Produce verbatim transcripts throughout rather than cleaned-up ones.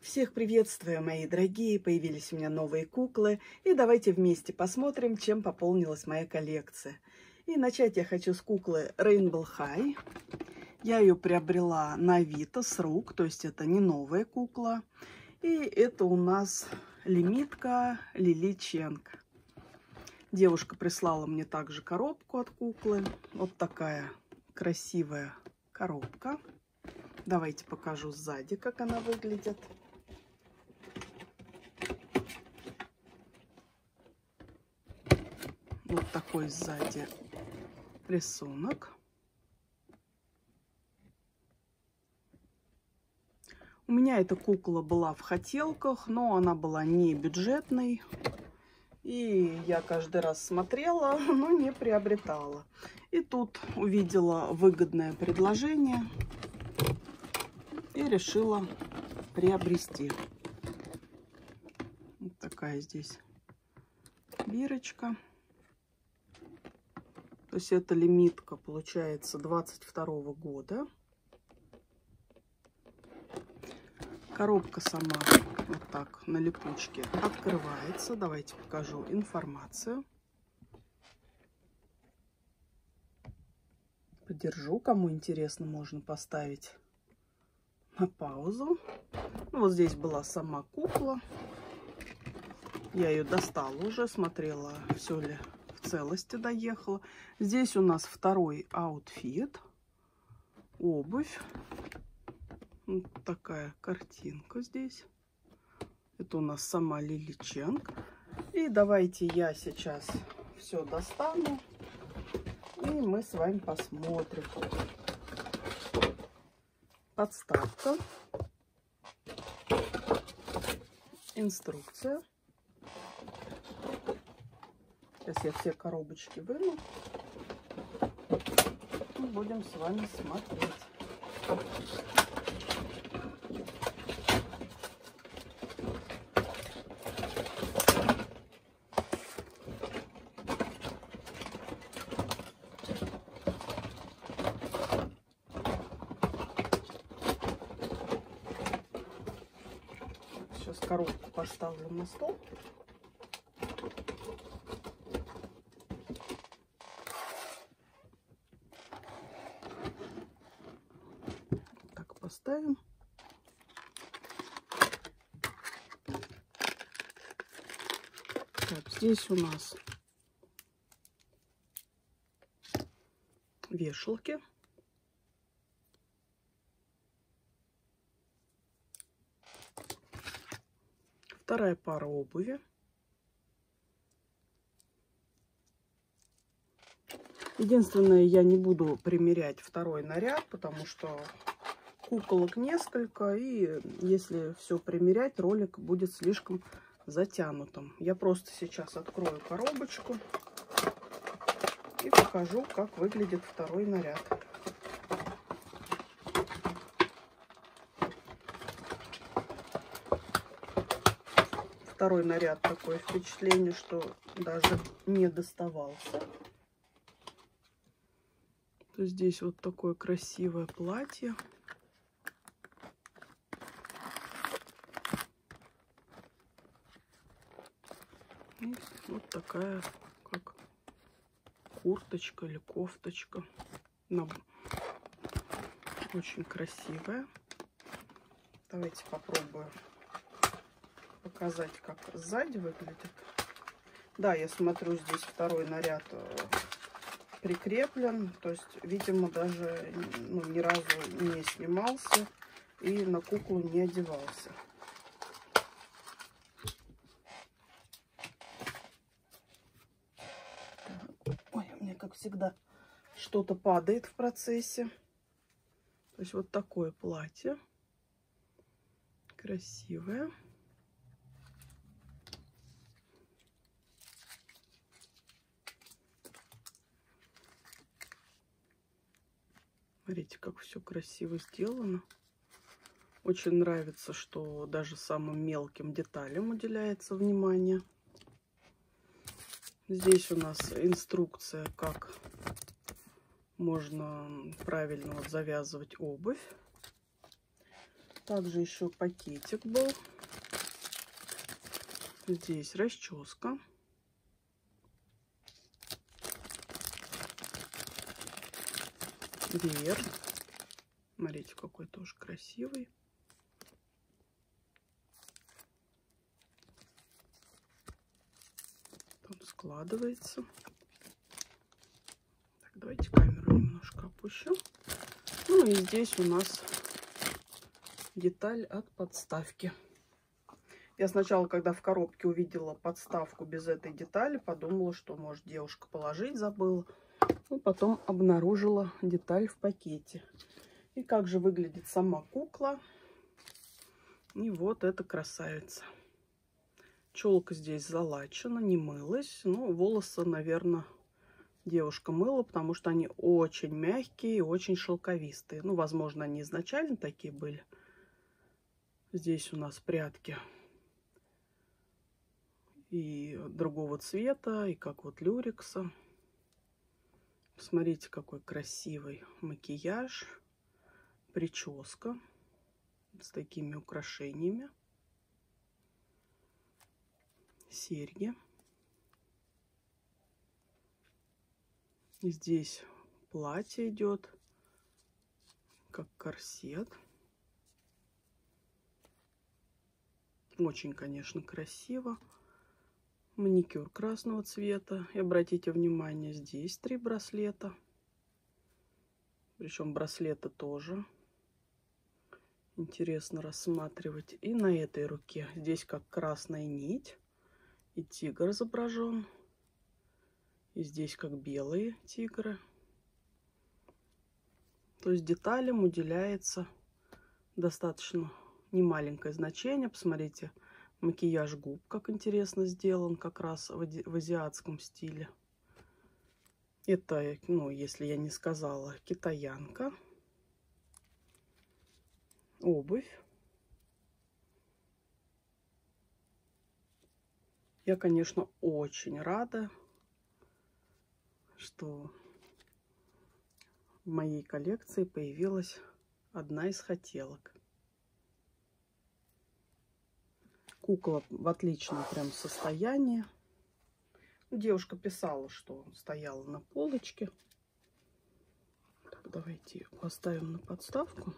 Всех приветствую, мои дорогие! Появились у меня новые куклы. И давайте вместе посмотрим, чем пополнилась моя коллекция. И начать я хочу с куклы Rainbow High. Я ее приобрела на Авито с рук, то есть это не новая кукла. И это у нас лимитка Лили Ченг. Девушка прислала мне также коробку от куклы. Вот такая красивая коробка. Давайте покажу сзади, как она выглядит. Вот такой сзади рисунок. У меня эта кукла была в хотелках, но она была не бюджетной. И я каждый раз смотрела, но не приобретала. И тут увидела выгодное предложение и решила приобрести. Вот такая здесь бирочка. То есть это лимитка, получается, двадцать второго года. Коробка сама вот так на липучке открывается. Давайте покажу информацию. Подержу, кому интересно, можно поставить на паузу. Ну, вот здесь была сама кукла. Я ее достала уже, смотрела, все ли в целости доехала. Здесь у нас второй аутфит, обувь. Вот такая картинка здесь. Это у нас сама Лили Ченг. И давайте я сейчас все достану, и мы с вами посмотрим. Подставка. Инструкция. Сейчас я все коробочки выну. И будем с вами смотреть. Сейчас коробку поставлю на стол. Так, поставим. Так, здесь у нас вешалки. Вторая пара обуви. Единственное, я не буду примерять второй наряд, потому что куколок несколько, и если все примерять, ролик будет слишком затянутым. Я просто сейчас открою коробочку и покажу, как выглядит второй наряд. Второй наряд, такое впечатление, что даже не доставался. То здесь вот такое красивое платье. И вот такая, как курточка или кофточка. Но очень красивая. Давайте попробую показать, как сзади выглядит. Да, я смотрю, здесь второй наряд прикреплен. То есть, видимо, даже ну, ни разу не снимался и на куклу не одевался. Ой, у меня, как всегда, что-то падает в процессе. То есть вот такое платье. Красивое. Смотрите, как все красиво сделано. Очень нравится, что даже самым мелким деталям уделяется внимание. Здесь у нас инструкция, как можно правильно вот завязывать обувь. Также еще пакетик был. Здесь расческа. Веер. Смотрите, какой тоже красивый. Там складывается. Так, давайте камеру немножко опущу. Ну и здесь у нас деталь от подставки. Я сначала, когда в коробке увидела подставку без этой детали, подумала, что, может, девушка положить забыла. Ну, потом обнаружила деталь в пакете. И как же выглядит сама кукла. И вот эта красавица. Челка здесь залачена, не мылась. Ну, волосы, наверное, девушка мыла, потому что они очень мягкие и очень шелковистые. Ну, возможно, они изначально такие были. Здесь у нас прядки и другого цвета, и как вот люрекса. Смотрите, какой красивый макияж, прическа с такими украшениями, серьги. Здесь платье идет, как корсет. Очень, конечно, красиво. Маникюр красного цвета. И обратите внимание, здесь три браслета. Причем браслеты тоже интересно рассматривать. И на этой руке здесь как красная нить. И тигр изображен. И здесь как белые тигры. То есть деталям уделяется достаточно немаленькое значение. Посмотрите, макияж губ, как интересно сделан, как раз в, в азиатском стиле. Это, ну, если я не сказала, китаянка. Обувь. Я, конечно, очень рада, что в моей коллекции появилась одна из хотелок. Кукла в отличном прям состоянии. Девушка писала, что стояла на полочке. Так, давайте поставим на подставку.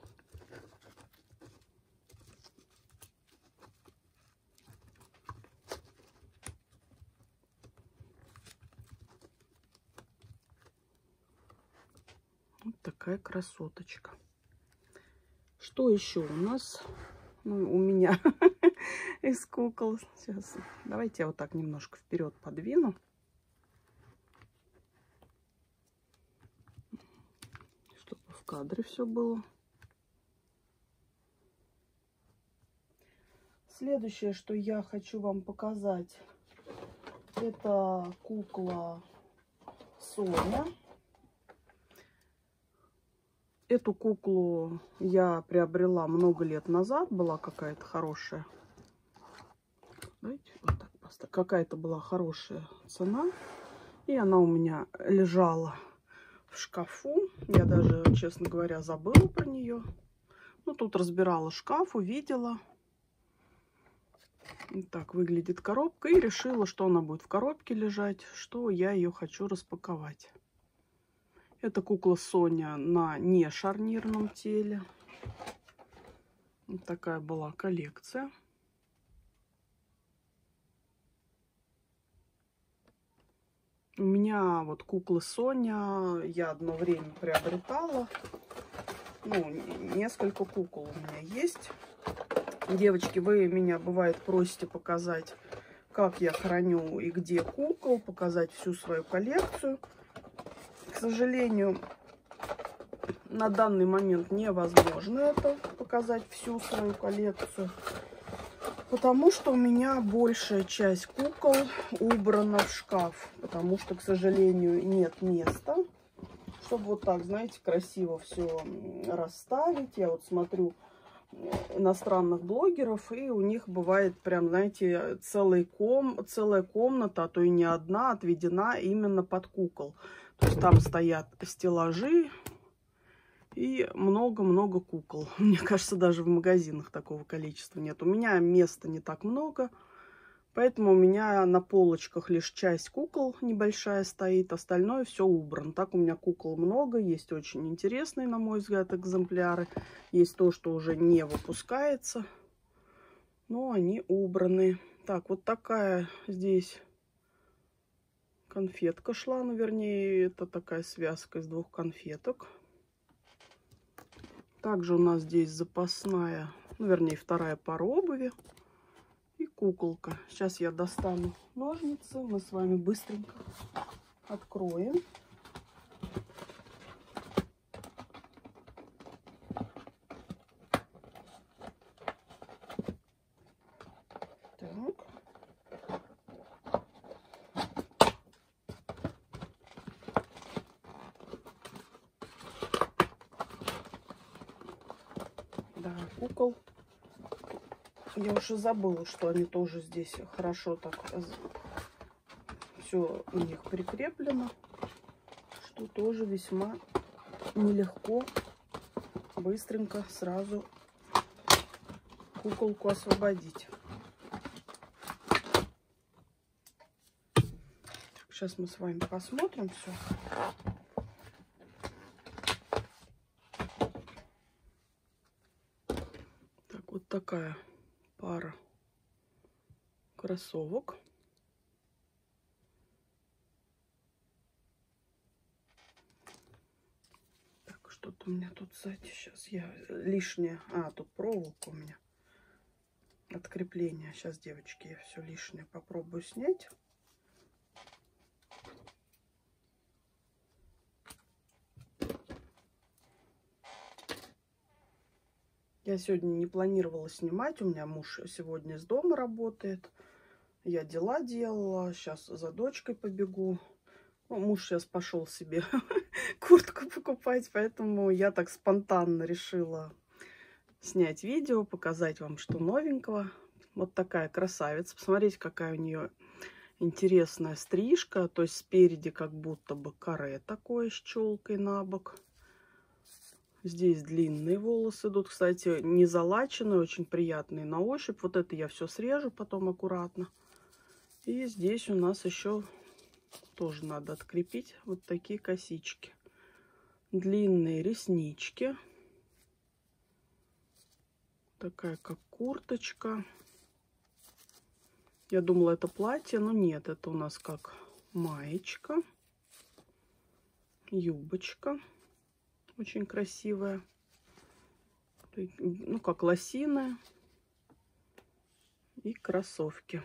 Вот такая красоточка. Что еще у нас? Ну, у меня из кукол. Сейчас. Давайте я вот так немножко вперед подвину. Чтобы в кадре все было. Следующее, что я хочу вам показать, это кукла Соня. Эту куклу я приобрела много лет назад. Была какая-то хорошая. Давайте вот так поставим. Какая-то была хорошая цена. И она у меня лежала в шкафу. Я даже, честно говоря, забыла про нее. Ну, тут разбирала шкаф, увидела. Вот так выглядит коробка. И решила, что она будет в коробке лежать, что я ее хочу распаковать. Это кукла Соня на не шарнирном теле. Вот такая была коллекция. У меня вот куклы Соня я одно время приобретала. Ну, несколько кукол у меня есть. Девочки, вы меня, бывает, просите показать, как я храню и где кукол, показать всю свою коллекцию. К сожалению, на данный момент невозможно это показать, всю свою коллекцию, потому что у меня большая часть кукол убрана в шкаф, потому что, к сожалению, нет места, чтобы вот так, знаете, красиво все расставить. Я вот смотрю иностранных блогеров, и у них бывает прям, знаете, целый ком, целая комната, а то и не одна, отведена именно под кукол. То есть там стоят стеллажи, И много-много кукол. Мне кажется, даже в магазинах такого количества нет. У меня места не так много. Поэтому у меня на полочках лишь часть кукол небольшая стоит, остальное все убрано. Так у меня кукол много, есть очень интересные, на мой взгляд, экземпляры. Есть то, что уже не выпускается, но они убраны. Так, вот такая здесь конфетка шла, ну, вернее, это такая связка из двух конфеток. Также у нас здесь запасная, ну, вернее, вторая пара обуви. И куколка. Сейчас я достану ножницы. Мы с вами быстренько откроем. Так. Да, кукол. Я уже забыла, что они тоже здесь хорошо так все у них прикреплено, что тоже весьма нелегко быстренько сразу куколку освободить. Сейчас мы с вами посмотрим все. Так, вот такая пара кроссовок. Так, что-то у меня тут сзади. Сейчас я лишнее. А, тут проволока у меня. От крепления. Сейчас, девочки, я все лишнее попробую снять. Я сегодня не планировала снимать. У меня муж сегодня из дома работает. Я дела делала. Сейчас за дочкой побегу. Ну, муж сейчас пошел себе куртку покупать. Поэтому я так спонтанно решила снять видео, показать вам, что новенького. Вот такая красавица. Посмотрите, какая у нее интересная стрижка. То есть спереди как будто бы каре такое с челкой на бок. Здесь длинные волосы идут. Кстати, не залаченные, очень приятные на ощупь. Вот это я все срежу потом аккуратно. И здесь у нас еще тоже надо открепить вот такие косички. Длинные реснички. Такая как курточка. Я думала, это платье, но нет. Это у нас как маечка. Юбочка. Очень красивая. Ну, как лосиная. И кроссовки.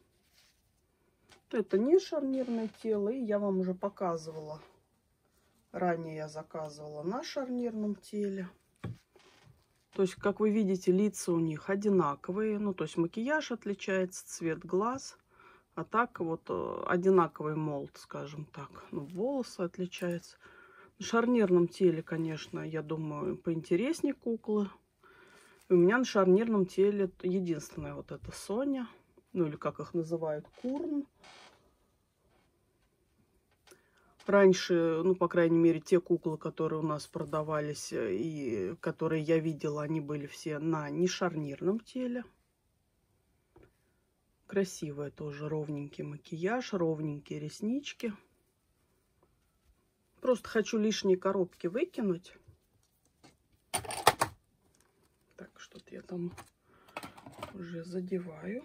Это не шарнирное тело. И я вам уже показывала. Ранее я заказывала на шарнирном теле. То есть, как вы видите, лица у них одинаковые. Ну, то есть макияж отличается, цвет глаз. А так вот одинаковый молд, скажем так. Ну, волосы отличаются. На шарнирном теле, конечно, я думаю, поинтереснее куклы. И у меня на шарнирном теле единственная вот эта Соня. Ну, или как их называют, Курн. Раньше, ну, по крайней мере, те куклы, которые у нас продавались и которые я видела, они были все на нешарнирном теле. Красивая тоже, ровненький макияж, ровненькие реснички. Просто хочу лишние коробки выкинуть. Так, что-то я там уже задеваю.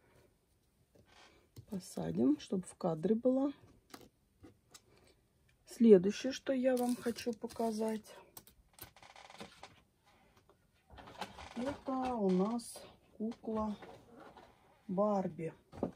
Посадим, чтобы в кадре было. Следующее, что я вам хочу показать, это у нас кукла Барби.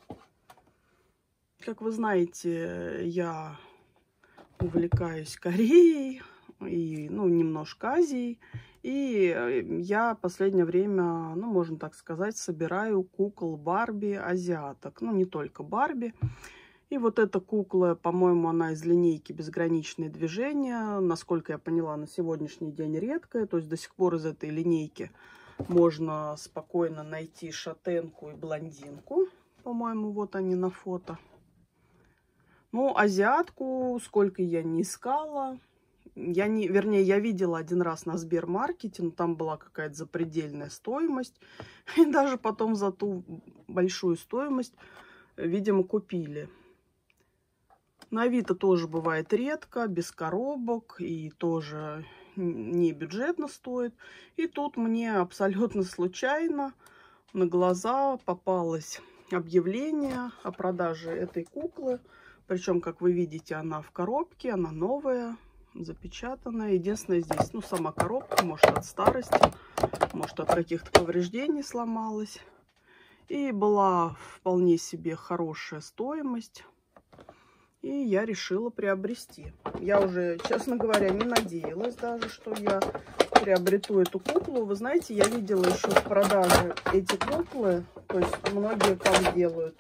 Как вы знаете, я увлекаюсь Кореей и, ну, немножко Азией. И я в последнее время, ну, можно так сказать, собираю кукол Барби азиаток. Ну, не только Барби. И вот эта кукла, по-моему, она из линейки «Безграничные движения». Насколько я поняла, на сегодняшний день редкая. То есть до сих пор из этой линейки можно спокойно найти шатенку и блондинку. По-моему, вот они на фото. Ну, азиатку, сколько я не искала, Я не, вернее, я видела один раз на Сбермаркете, но там была какая-то запредельная стоимость. И даже потом за ту большую стоимость, видимо, купили. На Авито тоже бывает редко, без коробок, и тоже не бюджетно стоит. И тут мне абсолютно случайно на глаза попалось объявление о продаже этой куклы. Причем, как вы видите, она в коробке, она новая, запечатанная. Единственное, здесь, ну, сама коробка, может, от старости, может, от каких-то повреждений сломалась. И была вполне себе хорошая стоимость. И я решила приобрести. Я уже, честно говоря, не надеялась даже, что я приобрету эту куклу. Вы знаете, я видела еще в продаже эти куклы. То есть многие как делают.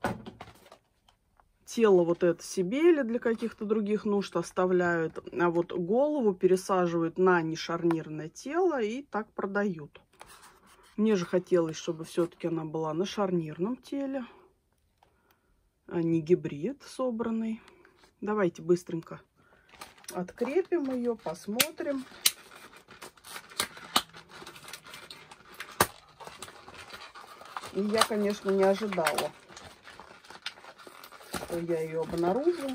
Тело вот это себе или для каких-то других нужд оставляют. А вот голову пересаживают на нешарнирное тело и так продают. Мне же хотелось, чтобы все-таки она была на шарнирном теле. А не гибрид собранный. Давайте быстренько открепим ее, посмотрим. И я, конечно, не ожидала, что я ее обнаружу.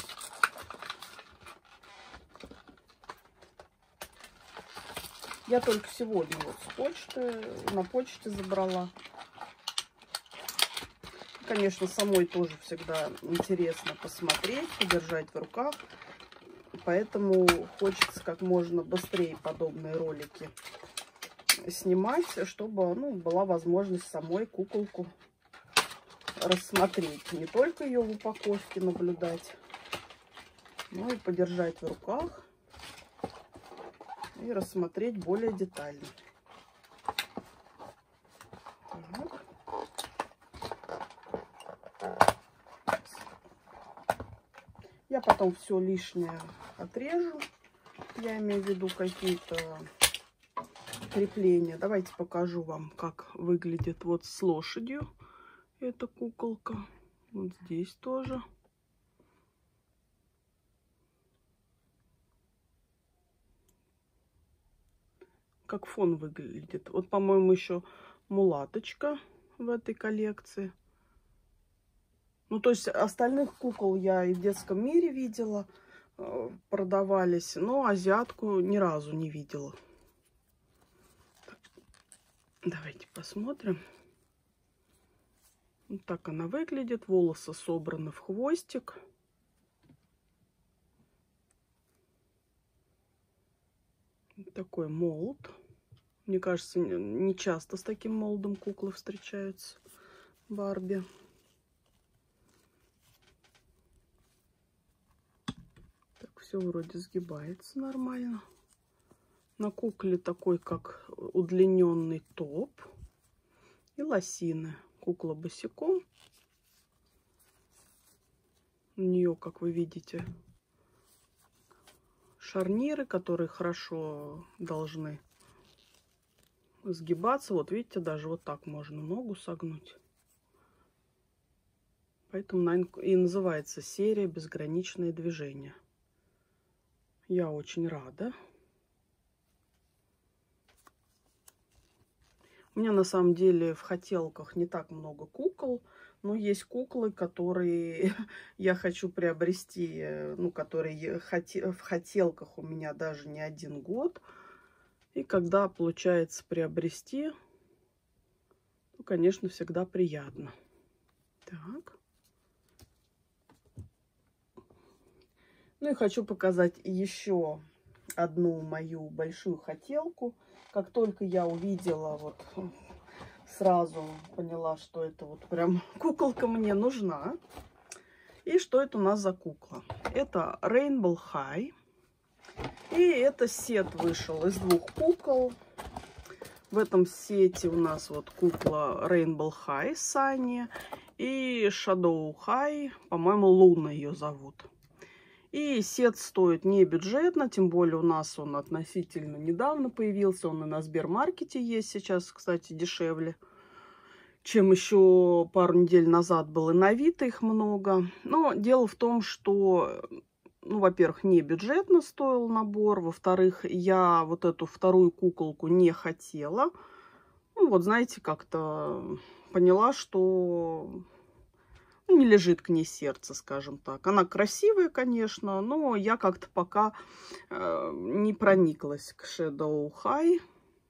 Я только сегодня вот с почты, на почте забрала. Конечно, самой тоже всегда интересно посмотреть, подержать в руках. Поэтому хочется как можно быстрее подобные ролики снимать, чтобы, ну, была возможность самой куколку рассмотреть. Не только ее в упаковке наблюдать, но и подержать в руках и рассмотреть более детально. Так. Я потом все лишнее отрежу. Я имею в виду какие-то крепления. Давайте покажу вам, как выглядит вот с лошадью эта куколка. Вот здесь тоже. Как фон выглядит. Вот, по-моему, еще мулаточка в этой коллекции. Ну, то есть остальных кукол я и в детском мире видела, продавались, но азиатку ни разу не видела. Давайте посмотрим. Вот так она выглядит. Волосы собраны в хвостик. Такой молд. Мне кажется, не часто с таким молдом куклы встречаются. Барби. Все вроде сгибается нормально. На кукле такой, как удлиненный топ и лосины. Кукла босиком. У нее, как вы видите, шарниры, которые хорошо должны сгибаться. Вот видите, даже вот так можно ногу согнуть. Поэтому, наверное, и называется серия «Безграничные движения». Я очень рада. У меня на самом деле в хотелках не так много кукол, но есть куклы, которые я хочу приобрести, ну, которые в хотелках у меня даже не один год. И когда получается приобрести, то, конечно, всегда приятно. Так. Ну и хочу показать еще одну мою большую хотелку. Как только я увидела, вот сразу поняла, что это вот прям куколка мне нужна. И что это у нас за кукла? Это Rainbow High. И это сет вышел из двух кукол. В этом сете у нас вот кукла Rainbow High Sunny и Shadow High, по-моему, Луна ее зовут. И сет стоит не бюджетно, тем более у нас он относительно недавно появился. Он и на Сбермаркете есть сейчас, кстати, дешевле, чем еще пару недель назад было. На Авито их много. Но дело в том, что ну, во-первых, не бюджетно стоил набор, во-вторых, я вот эту вторую куколку не хотела. Ну, вот, знаете, как-то поняла, что не лежит к ней сердце, скажем так. Она красивая, конечно, но я как-то пока э, не прониклась к Shadow High.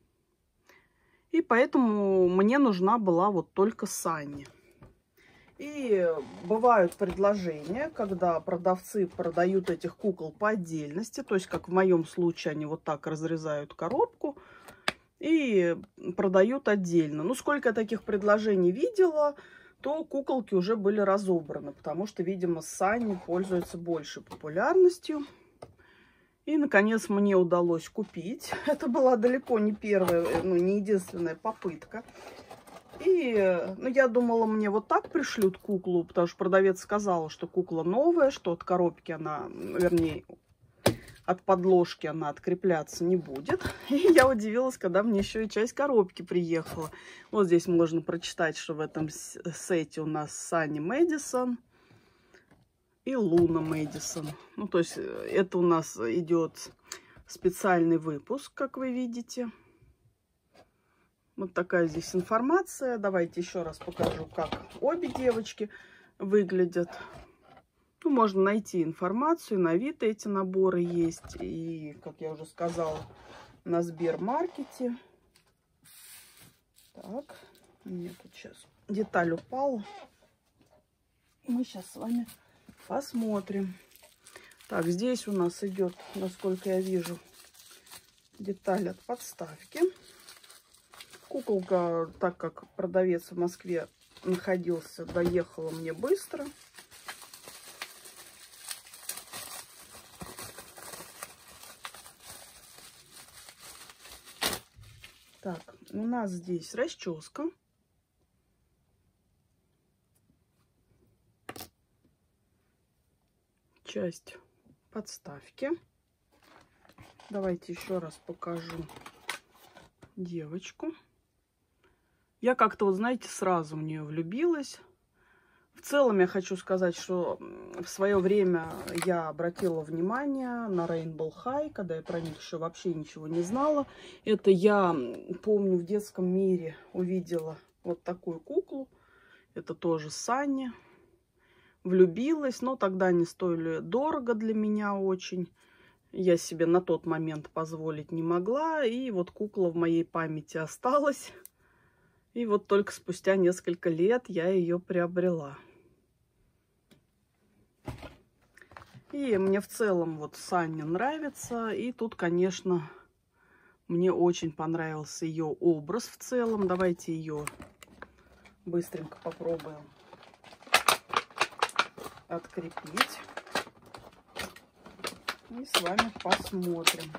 И поэтому мне нужна была вот только Санни. И бывают предложения, когда продавцы продают этих кукол по отдельности. То есть, как в моем случае, они вот так разрезают коробку и продают отдельно. Ну, сколько я таких предложений видела, то куколки уже были разобраны. Потому что, видимо, Санни пользуется большей популярностью. И, наконец, мне удалось купить. Это была далеко не первая, ну, не единственная попытка. И, ну, я думала, мне вот так пришлют куклу, потому что продавец сказала, что кукла новая, что от коробки она, вернее, от подложки она открепляться не будет. И я удивилась, когда мне еще и часть коробки приехала. Вот здесь можно прочитать, что в этом сете у нас Санни Мэдисон и Луна Мэдисон. Ну, то есть это у нас идет специальный выпуск, как вы видите. Вот такая здесь информация. Давайте еще раз покажу, как обе девочки выглядят. Ну, можно найти информацию. На Авито эти наборы есть. И, как я уже сказала, на Сбермаркете. Так, мне тут сейчас деталь упала. Мы сейчас с вами посмотрим. Так, здесь у нас идет, насколько я вижу, деталь от подставки. Куколка, так как продавец в Москве находился, доехала мне быстро. Так, у нас здесь расческа. Часть подставки. Давайте еще раз покажу девочку. Я как-то, вот знаете, сразу в нее влюбилась. В целом я хочу сказать, что в свое время я обратила внимание на Rainbow High, когда я про них еще вообще ничего не знала. Это я, помню, в детском мире увидела вот такую куклу. Это тоже Санни. Влюбилась, но тогда они стоили дорого для меня очень. Я себе на тот момент позволить не могла. И вот кукла в моей памяти осталась. И вот только спустя несколько лет я ее приобрела. И мне в целом вот Санни нравится. И тут, конечно, мне очень понравился ее образ в целом. Давайте ее быстренько попробуем открепить. И с вами посмотрим.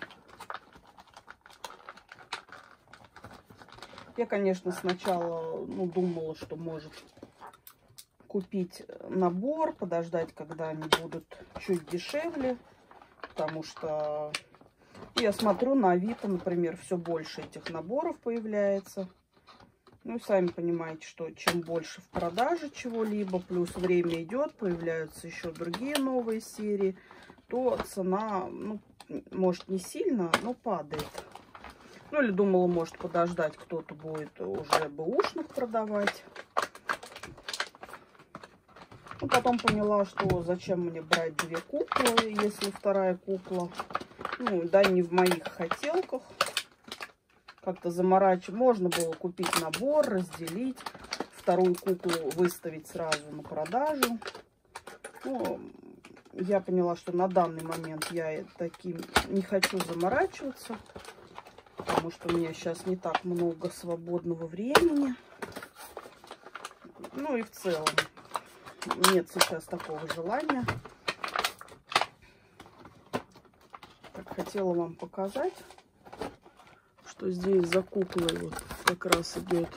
Я, конечно, сначала ну, думала, что может купить набор, подождать, когда они будут чуть дешевле, потому что я смотрю на Авито, например, все больше этих наборов появляется. Ну, и сами понимаете, что чем больше в продаже чего-либо, плюс время идет, появляются еще другие новые серии, то цена, ну, может, не сильно, но падает. Ну, или думала, может, подождать, кто-то будет уже бэушных продавать. Ну, потом поняла, что зачем мне брать две куклы, если вторая кукла, ну, да, не в моих хотелках. Как-то заморачивать. Можно было купить набор, разделить, вторую куклу выставить сразу на продажу. Ну, я поняла, что на данный момент я таким не хочу заморачиваться. Потому что у меня сейчас не так много свободного времени. Ну и в целом нет сейчас такого желания. Так, хотела вам показать, что здесь за куклой вот как раз идет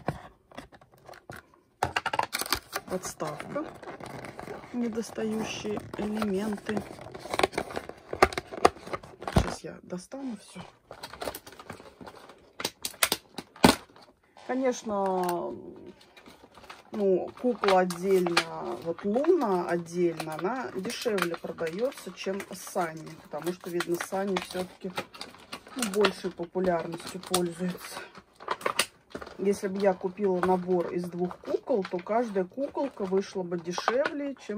подставка. Недостающие элементы. Сейчас я достану все. Конечно, Ну, кукла отдельно, вот Луна отдельно, она дешевле продается, чем Санни. Потому что, видно, Санни все-таки ну, большей популярностью пользуется. Если бы я купила набор из двух кукол, то каждая куколка вышла бы дешевле, чем,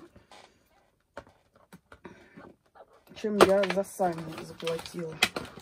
чем я за Санни заплатила.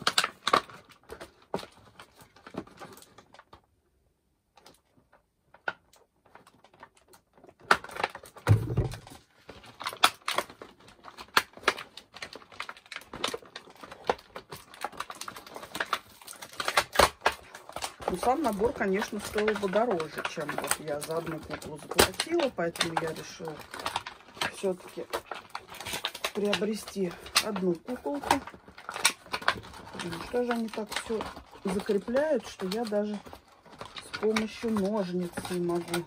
Ну, сам набор, конечно, стоил бы дороже, чем вот я за одну куклу заплатила, поэтому я решила все-таки приобрести одну куколку. Ну, что же они так все закрепляют, что я даже с помощью ножниц не могу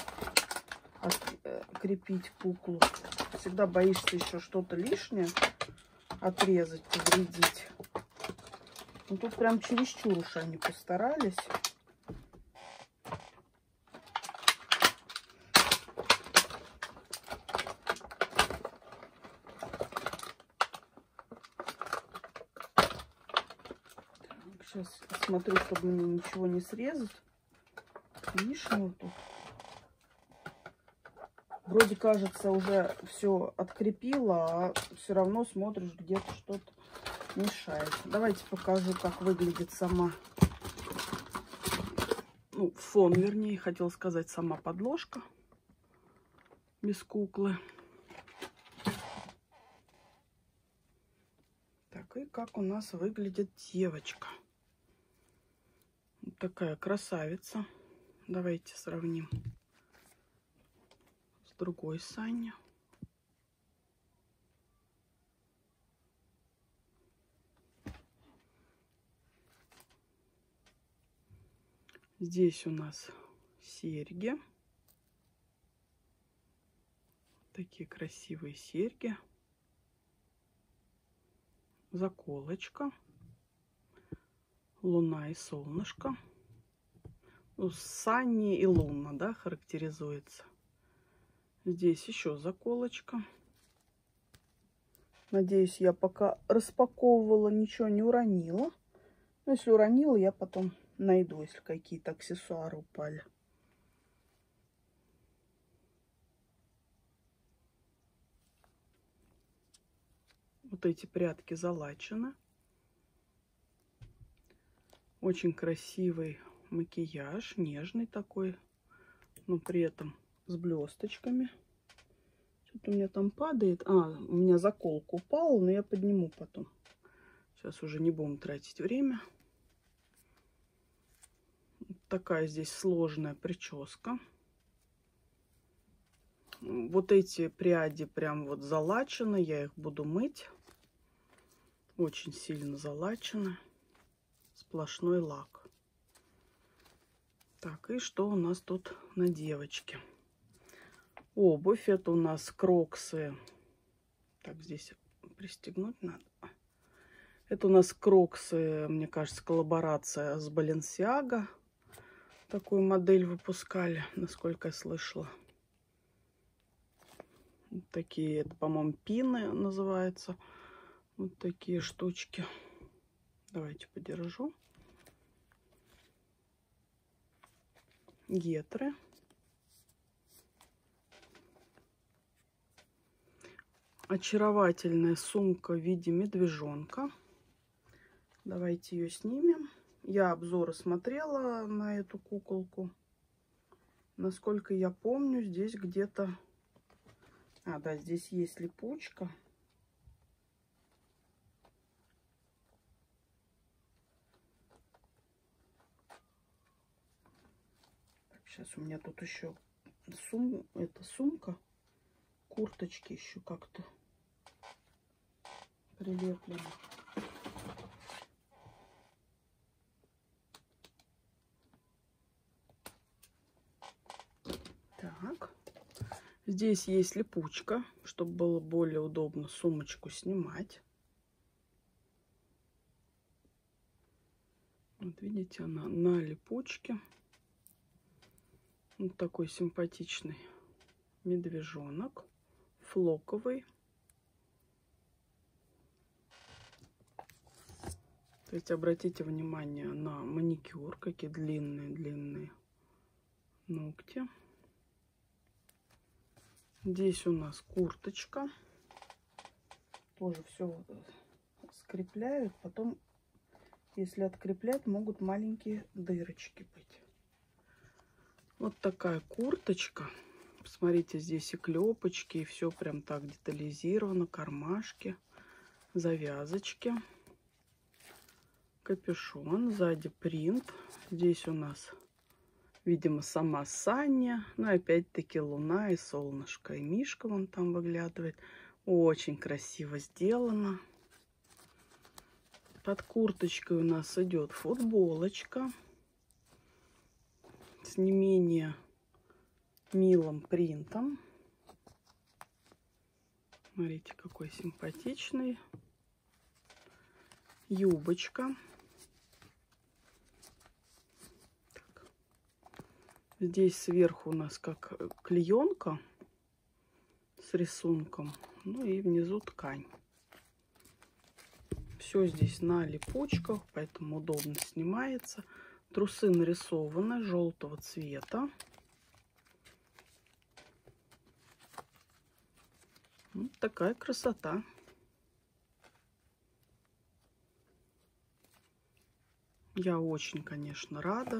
открепить куклу. Всегда боишься еще что-то лишнее отрезать, повредить. Ну, тут прям чересчур уж они постарались. Сейчас смотрю, чтобы мне ничего не срезать лишнего тут. Вроде кажется, уже все открепила, а все равно смотришь, где-то что-то мешает. Давайте покажу, как выглядит сама, ну, фон, вернее, хотела сказать, сама подложка без куклы. Так, и как у нас выглядит девочка. Вот такая красавица. Давайте сравним с другой Санни. Здесь у нас серьги. Такие красивые серьги. Заколочка. Луна и солнышко. Ну, Санни и Луна, да, характеризуется. Здесь еще заколочка. Надеюсь, я пока распаковывала, ничего не уронила. Но если уронила, я потом найду, если какие-то аксессуары упали. Вот эти прядки залачены. Очень красивый макияж, нежный такой, но при этом с блесточками. Что-то у меня там падает. А, у меня заколка упала, но я подниму потом. Сейчас уже не будем тратить время. Такая здесь сложная прическа. Вот эти пряди прям вот залачены. Я их буду мыть. Очень сильно залачены. Сплошной лак. Так, и что у нас тут на девочке? Обувь. Это у нас кроксы. Так, здесь пристегнуть надо. Это у нас кроксы, мне кажется, коллаборация с Balenciaga. Такую модель выпускали, насколько я слышала. Вот такие, это, по-моему, пины называются. Вот такие штучки. Давайте подержу. Гетры. Очаровательная сумка в виде медвежонка. Давайте ее снимем. Я обзоры смотрела на эту куколку. Насколько я помню, здесь где-то... А, да, здесь есть липучка. Так, сейчас у меня тут еще сум... это сумка. Курточки еще как-то прилеплены. Так. Здесь есть липучка, чтобы было более удобно сумочку снимать. Вот видите, она на липучке. Вот такой симпатичный медвежонок, флоковый. То есть обратите внимание на маникюр, какие длинные-длинные ногти. Здесь у нас курточка. Тоже все скрепляют. Потом, если откреплять, могут маленькие дырочки быть. Вот такая курточка. Посмотрите, здесь и клепочки, и все прям так детализировано. Кармашки, завязочки. Капюшон, сзади принт. Здесь у нас, видимо, сама Саня. Ну, опять-таки луна и солнышко. И мишка вон там выглядывает. Очень красиво сделано. Под курточкой у нас идет футболочка с не менее милым принтом. Смотрите, какой симпатичный. Юбочка. Так. Здесь сверху у нас как клеенка с рисунком. Ну и внизу ткань. Все здесь на липучках, поэтому удобно снимается. Трусы нарисованы желтого цвета. Вот такая красота. Я очень, конечно, рада.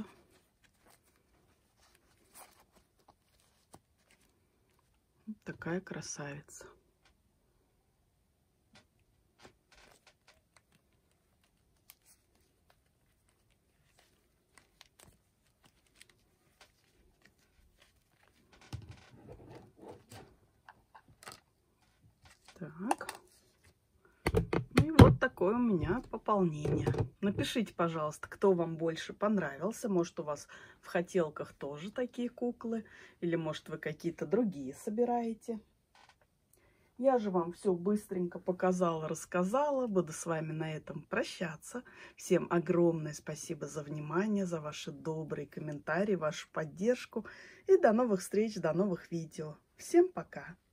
Вот такая красавица. Так. Ну и вот такое у меня пополнение. Напишите, пожалуйста, кто вам больше понравился. Может, у вас в хотелках тоже такие куклы. Или, может, вы какие-то другие собираете. Я же вам все быстренько показала, рассказала. Буду с вами на этом прощаться. Всем огромное спасибо за внимание, за ваши добрые комментарии, вашу поддержку. И до новых встреч, до новых видео. Всем пока!